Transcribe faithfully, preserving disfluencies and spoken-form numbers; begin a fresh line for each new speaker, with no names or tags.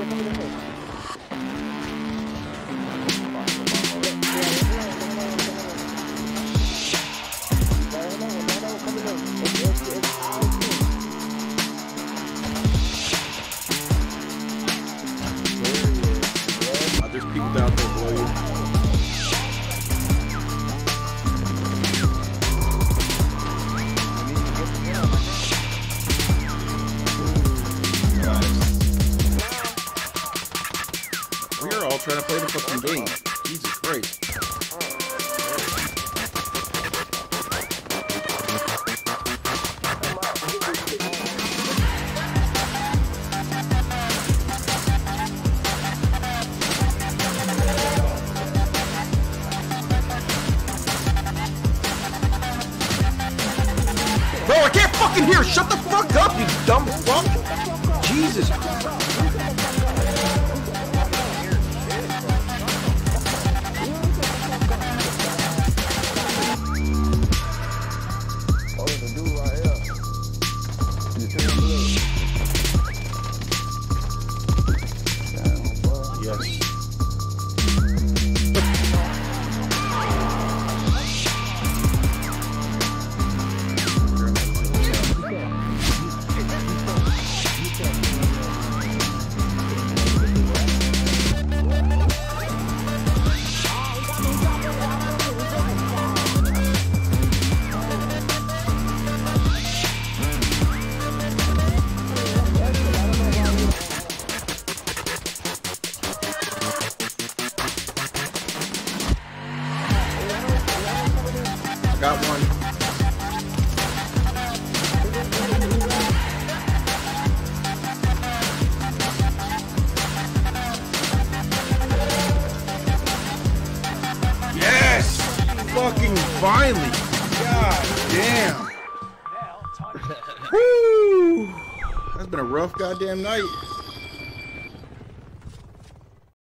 There's people out there below you. We are all trying to play the fucking game. Jesus Christ. Bro, I can't fucking hear! Shut the fuck up, you dumb fuck! Jesus. Yes. Got one. Yes! Fucking finally! God damn! Woo! That's been a rough goddamn night.